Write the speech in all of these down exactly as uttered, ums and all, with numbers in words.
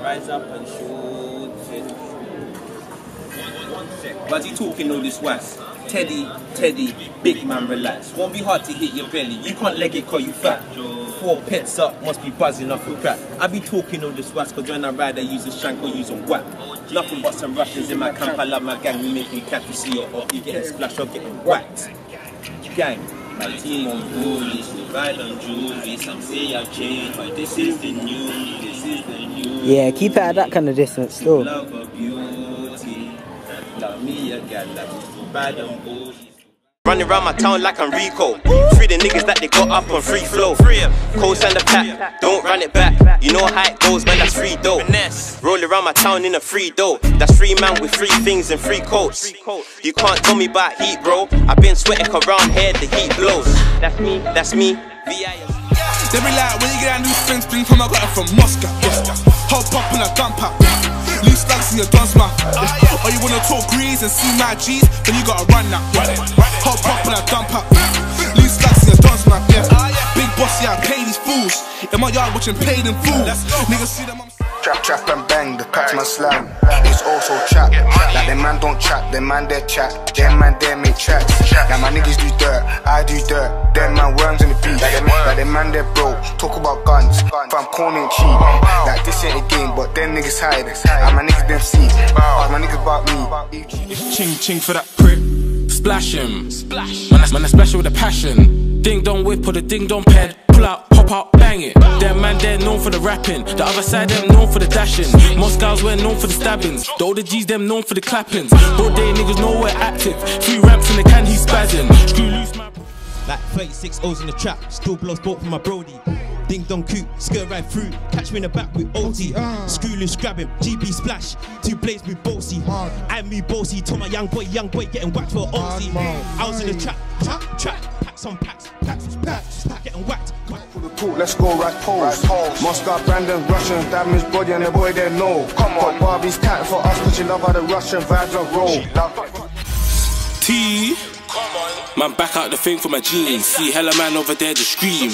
Rise up and shoot it. Why's he talking all this was? Teddy, Teddy, big man, relax. Won't be hard to hit your belly. You can't leg it cause you fat. Four pets up, must be buzzing off with crap. I be talking all this was cause when I ride I use a shank or use a whack. Nothing but some Russians in my camp. I love my gang. We make me cap to see or you getting splashed or getting whacked. Gang. My team on bullies, we ride on jewelry. Some say I've changed, but this is the new, this is the new. Yeah, keep it at that kind of distance still. Love of beauty, love me a girl that is bad on bullies. Running around my town like I'm Rico. Free the niggas that they got up on free flow. Coast and the pack, don't run it back. You know how it goes, man, that's free dough. Roll around my town in a free dough. That's free man with free things and free coats. You can't tell me about heat, bro. I've been sweating around here, the heat blows. That's me, that's me. V I S. They be like, when you get that new spin spin from I got it from Moscow. Hop up in a dump out. Loose slugs in your dunce mouth. Or you wanna talk grease and see my G's, then you gotta run now. Hop up in a dump out. Loose slugs in your dunce mouth, yeah. Big boss, yeah, I pay these fools. In my yard watching paid in full. Niggas see them. Trap, trap and bang, the catch my slang. It's also chat. Like them man don't chat, them man they chat. Them man they make tracks. Like my niggas do dirt, I do dirt. Them man worms in the beat. Like them, like them man they broke, talk about guns. Fam corning cheap. Like this ain't a game, but them niggas hide. And my niggas them see. All my niggas about me. Ching ching for that prick. Splash him. Splash. Man, man, I splash it with a passion. Ding dong whip or the ding dong ped. Pull out, pop out, bang it. Them man they're known for the rapping. The other side them known for the dashing. Moscow's we're known for the stabbings. The older G's them known for the clappings. Broad day niggas know we're active. Three ramps in the can, he's spazzing. Screw loose man. Like thirty-six O's in the trap, still blows bolt from my brody. Ding dong coot, skirt right through, catch me in the back with O T. Screw loose, grab him, G B splash, two blades with Bossy. I move Bossy, told my young boy, young boy getting whacked for O Z. I was in the trap, trap, trap, packs on packs, packs, packs, getting whacked. Let's go right pose. Moscow, Brandon, Russian, damage body and the boy they know. Come on, Barbie's cat for us, cause she love how the Russian vibes are roll. T, man back out the thing for my jeans. See hella man over there just scream.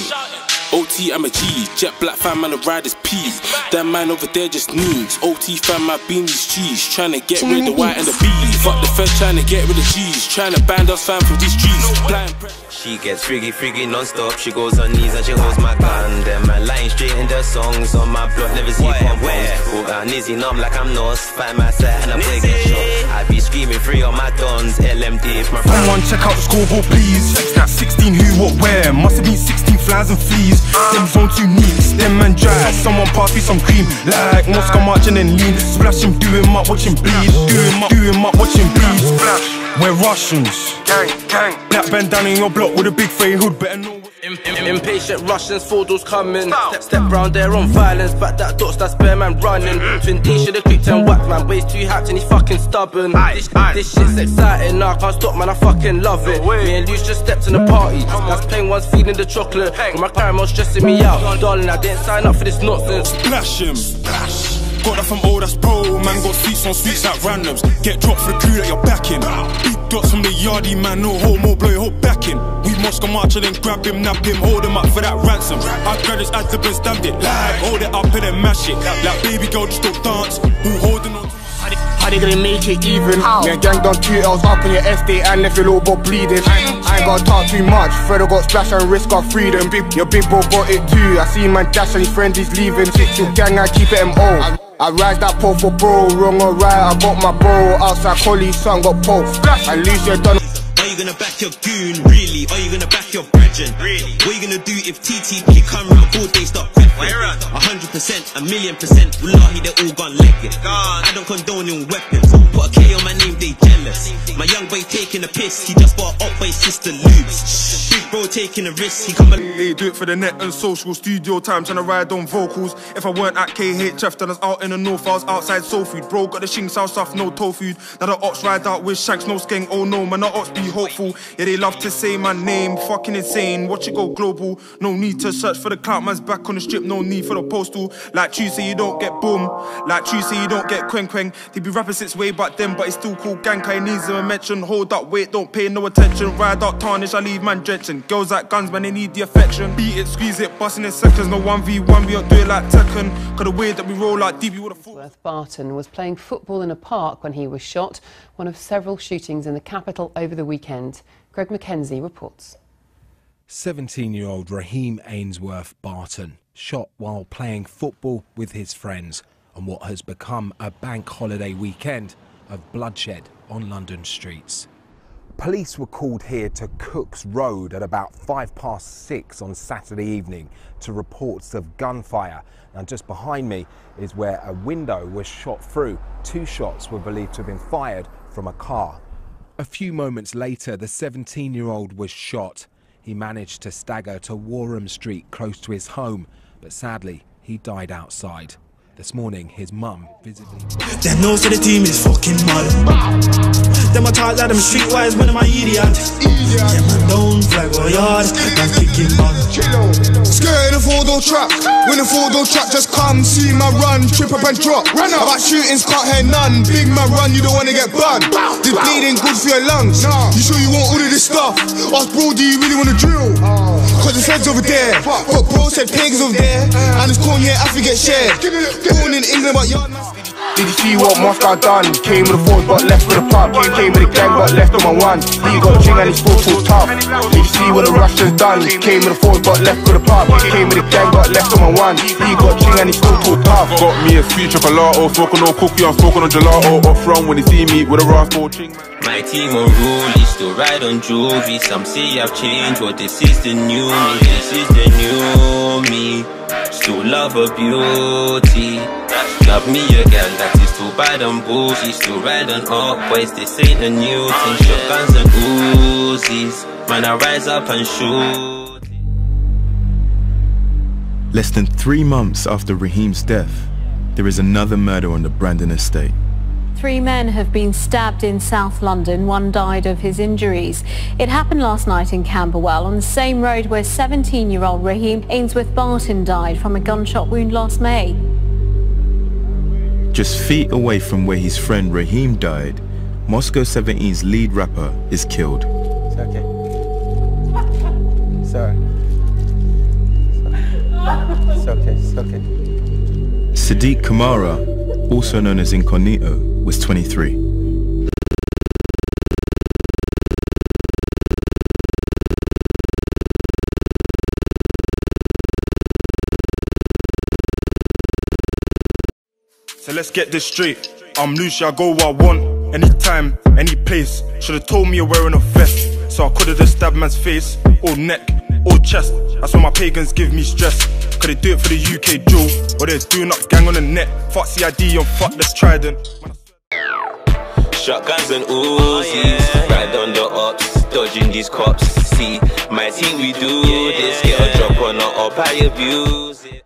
O T, I'm a G. Jet black fan, man, the ride is P. That man over there just needs. O T fan, my beanies cheese. Trying to get rid of the white and the B. Fuck the feds, trying to get rid of G's. Trying to ban us fam from these streets. Blind She gets friggy, friggy non-stop. She goes on knees and she holds my gun. Them man lying straight in the songs. On my block, never see pump ones. Put her knees in arm like I'm Nos. Find my set and I'm breaking shot. I be screaming free on my dons. L M D if my friend. Someone check out the scoreboard please. That's sixteen who, what, where. Must have been sixteen flies and fleas. Them phone too neat, them man dry. Someone pass me some cream. Like Moscow marching and lean. Splash him, do him up, watch him bleed. Do him up, do him up, watch him bleed. Splash. We're Russians. Gang, gang. Black band down in your block with a big fade hood. Better know. Impatient Russians, four doors coming. Step, step round there on violence. Back that dots, that's bear man running. Twin D should have creeped and whacked man. Waist too hyped and he's fucking stubborn. This, this shit's exciting, nah, I can't stop man, I fucking love it. Me and Luce just stepped in the party. That's plain one's feeding the chocolate. But my caramel stressing me out. Darling, I didn't sign up for this nonsense. Splash him. Splash. Got that from old that's bro. Man got sweets on sweets like randoms. Get dropped for the crew that you're backing. Big dots from the yardie man, no homo, blow your whole backing. We Moscow march and then grab him, nab him, hold him up for that ransom. I grab his ad and stamped it. Like, hold it up and then mash it. Like baby girl just don't dance. Who holding on to how they gonna make it even? Yeah, gang done two L's up on your estate and left your little boy bleeding. I ain't gotta talk too much. Fredo got splash and risk our freedom. Big, your big bro got it too. I see man dash and his friend is leaving. Six your gang, I keep it M O. I rise that pole for bro, wrong or right. I got my bro outside collie, son got pole. I lose your done. Are you gonna back your goon, really? Are you gonna back your brethren, really? What are you gonna do if T T P come round all day start prepping? A hundred percent, a million percent, wallahi they all gone legged. I don't condone in weapons, put a K on my name, they jealous. My young boy taking a piss, he just bought up by his sister lubes. Big bro taking a risk, he come and hey, do it for the net and social, studio time, trying to ride on vocals. If I weren't at K H F, then I was out in the north, I was outside soul food. Bro got the shing south stuff, no tofu. Now the ops ride out with shanks, no skeng, oh no, man, the ops be ho. hopeful. Yeah, they love to say my name, fucking insane. Watch it go global. No need to search for the clout, man's back on the strip. No need for the postal. Like Tuesday, you don't get boom. Like Tuesday, you don't get queng queng. They be rapping since way back then, but it's still cool. Gankai needs a mention. Hold up, wait, don't pay no attention. Ride out, tarnish, I leave man drenching. Girls like guns, man, they need the affection. Beat it, squeeze it, busting in seconds. No one v one, we don't do it like Tekken. Cause the way that we roll like D B with a foot. Ainsworth Barton was playing football in a park when he was shot, one of several shootings in the capital over the weekend. Greg Mackenzie reports. seventeen-year-old Raheem Ainsworth Barton shot while playing football with his friends on what has become a bank holiday weekend of bloodshed on London streets. Police were called here to Cook's Road at about five past six on Saturday evening to reports of gunfire. And just behind me is where a window was shot through. Two shots were believed to have been fired from a car. A few moments later, the seventeen-year-old was shot. He managed to stagger to Warham Street close to his home, but sadly, he died outside. This morning, his mum visited. Them knows that the team is fucking mad. Them I talk like them streetwise when I'm a idiot. Yeah, man, don't flag or yard. Man, kicking man. Scared in the four-door trap. When the four-door trap just come, see my run, trip up and drop. Run up. About shootings, can't hear none. Big man run, you don't wanna get burned. This bleeding good for your lungs. You sure you want all of this stuff? Ask bro, do you really wanna drill? Cause the feds over there. But bro said pigs over there. And this corn here, I forget shared. Born in England, but you're not. Did you see what Moscow done? Came with a force but left with a pub. Came with a gang but left on my one. He got ching and he's full full tough. Did you see what the Russians done? Came with a force but left with a pub. Came with a gang but left on my one. He got ching and he's full full tough. Got me a sweet chocolate, smoking on cookie, I'm smoking on gelato. Up front when they see me with a rascal ching. My team on rollie, still ride on Jovi. Some say I've changed, but this is the new me. This is the new me. Still love her beauty. Love me a girl that is too bad and bougie. Still riding up boys, this ain't a new thing. Shotguns and Uzis, man I rise up and shoot. Less than three months after Raheem's death, there is another murder on the Brandon estate. Three men have been stabbed in South London. One died of his injuries. It happened last night in Camberwell on the same road where seventeen-year-old Raheem Ainsworth Barton died from a gunshot wound last May. Just feet away from where his friend Raheem died, Moscow seventeen's lead rapper is killed. It's okay. Sorry. It's okay, it's okay. Sadiq Kamara, also known as Incognito, was twenty-three. So let's get this straight. I'm loose, I go where I want. Anytime, any place. Should've told me you're wearing a vest, so I could've just stabbed man's face, or neck, or chest. That's why my pagans give me stress. Could they do it for the U K Joe? Or they're doing up gang on the net. Fuck C I D on fuck this Trident. Shotguns and Uzis, ride on the ops, dodging these cops. See, my team we do this, get a drop on or buy abuse it.